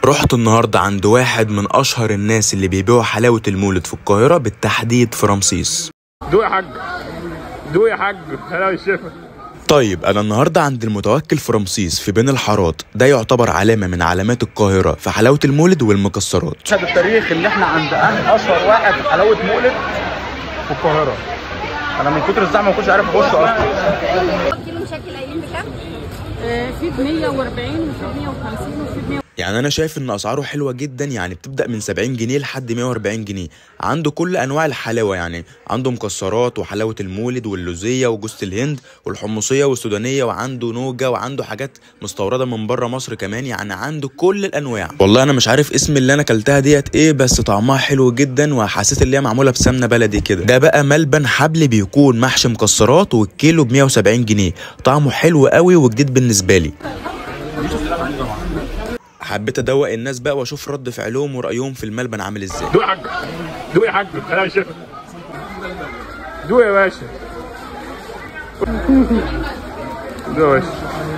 رحت النهاردة عند واحد من أشهر الناس اللي بيبيعوا حلاوة المولد في القاهرة، بالتحديد في رمسيس. دوق يا حاج، دوق يا حاج، هلا الشفا. طيب أنا النهاردة عند المتوكل في رمسيس في بين الحارات، ده يعتبر علامة من علامات القاهرة في حلاوة المولد والمكسرات. شهد التاريخ اللي احنا عند أشهر واحد حلاوة مولد في القاهرة. أنا من كتر الزحمة ما كنتش عارف أخش أصلا. كيلو مشكل قايلين بكام؟ في ب 140 وفي ب 150 وفي ب 100. يعني أنا شايف إن أسعاره حلوة جدا، يعني بتبدأ من 70 جنيه لحد 140 جنيه. عنده كل أنواع الحلاوة، يعني عنده مكسرات وحلاوة المولد واللوزية وجوزة الهند والحمصية والسودانية، وعنده نوجة، وعنده حاجات مستوردة من بره مصر كمان. يعني عنده كل الأنواع. والله أنا مش عارف اسم اللي أنا أكلتها ديت إيه، بس طعمها حلو جدا وحسيت اللي هي معمولة بسمنة بلدي كده. ده بقى ملبن حبل بيكون محشي مكسرات، والكيلو ب 170 جنيه. طعمه حلو قوي وجديد بالنسبة لي. حبيت ادوق الناس بقى واشوف رد فعلهم ورأيهم في الملبن عامل ازاي. دوق يا حاج، دوق يا حاج، هلا الشفا. دوق يا باشا، دوق يا باشا.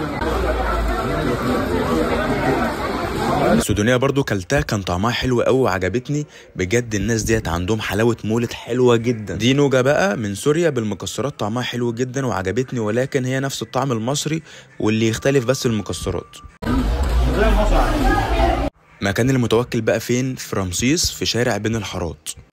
السودانيه برضو كلتها، كان طعمها حلو قوي وعجبتني بجد. الناس ديت عندهم حلاوه مولد حلوه جدا. دي نوجه بقى من سوريا بالمكسرات، طعمها حلو جدا وعجبتني، ولكن هي نفس الطعم المصري واللي يختلف بس المكسرات. مكان المتوكل بقى فين؟ في رمسيس في شارع بين الحارات.